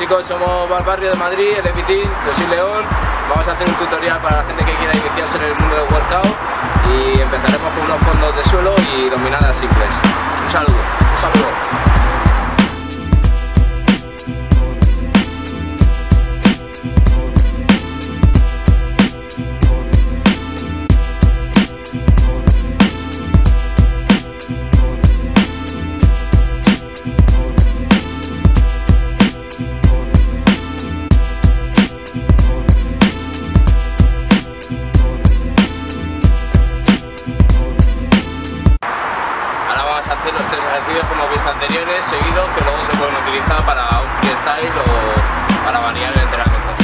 Chicos, somos Barrio de Madrid, el Epitin, yo soy León. Vamos a hacer un tutorial para la gente que quiera iniciarse en el mundo del workout y empezaremos con unos fondos de suelo y dominadas simples. Un saludo, un saludo. Hacer los 3 ejercicios como hemos visto anteriores, seguidos, que luego se pueden utilizar para un freestyle o para variar el entrenamiento.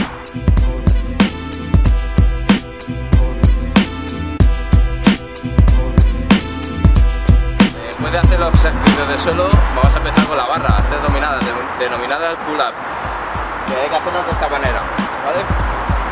Después de hacer los ejercicios de suelo, vamos a empezar con la barra, hacer dominadas, denominadas pull-up, que hay que hacerlo de esta manera, ¿vale?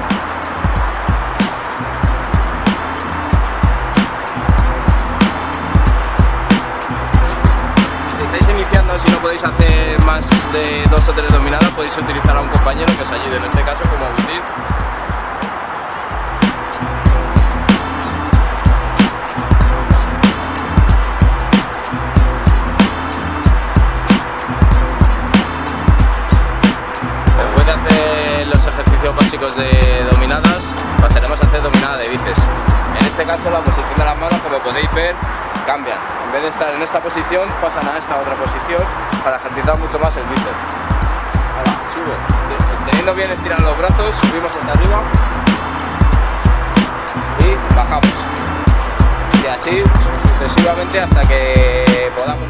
Si no podéis hacer más de 2 o 3 dominadas, podéis utilizar a un compañero que os ayude, en este caso como Butit. Después de hacer los ejercicios básicos de dominadas, pasaremos a hacer dominada de bíceps. En este caso la posición de las manos, como podéis ver, cambian. En vez de estar en esta posición, pasan a esta otra posición para ejercitar mucho más el bíceps. Ahora, sube. Teniendo bien estirados los brazos, subimos hasta arriba y bajamos. Y así sucesivamente hasta que podamos.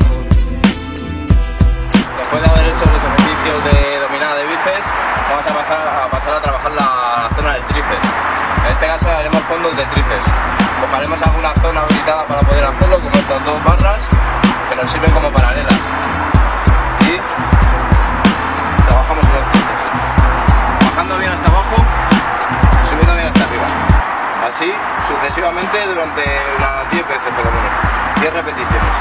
Después de haber hecho los ejercicios de dominada de bíceps, vamos a pasar a trabajar la zona del tríceps. En este caso haremos fondos de tríceps. Buscaremos alguna zona habilitada para poder hacerlo, como estas 2 barras que nos sirven como paralelas. Y trabajamos los tríceps. Bajando bien hasta abajo, subiendo bien hasta arriba. Así sucesivamente durante unas 10 veces por lo menos. 10 repeticiones.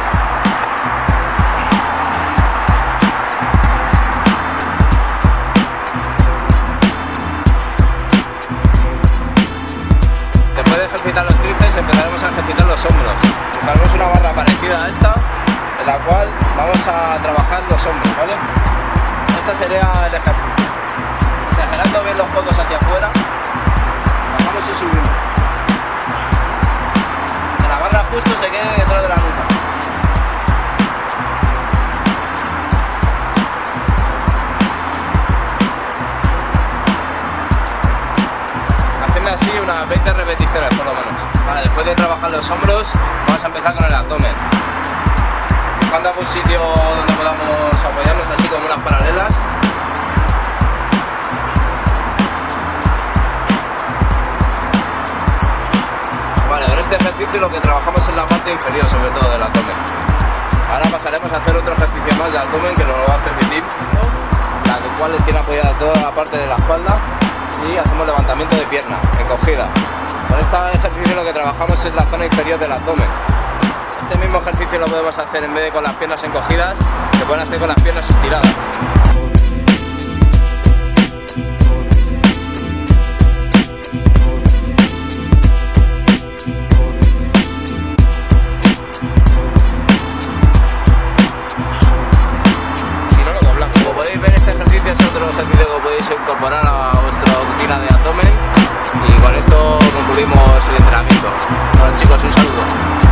Después de ejercitar los tríceps, empezaremos a ejercitar los hombros. Buscaremos una barra parecida a esta, en la cual vamos a trabajar los hombros, ¿vale? Este sería el ejercicio. Exagerando bien los codos hacia afuera, bajamos y subimos. Que la barra justo se quede detrás de la nuca. Así unas 20 repeticiones por lo menos. Vale, después de trabajar los hombros, vamos a empezar con el abdomen. Buscando algún sitio donde podamos apoyarnos así como unas paralelas. Vale, en este ejercicio lo que trabajamos es la parte inferior, sobre todo del abdomen. Ahora pasaremos a hacer otro ejercicio más de abdomen que nos lo va a hacer Butit, la cual tiene apoyada toda la parte de la espalda. Y hacemos levantamiento de pierna, encogida. Con este ejercicio lo que trabajamos es la zona inferior del abdomen. Este mismo ejercicio lo podemos hacer en vez de con las piernas encogidas, se pueden hacer con las piernas estiradas. Si no, lo doblamos. Como podéis ver, este ejercicio es otro ejercicio que podéis incorporar a vuestra rutina de abdomen y con esto concluimos el entrenamiento. Bueno, chicos, un saludo.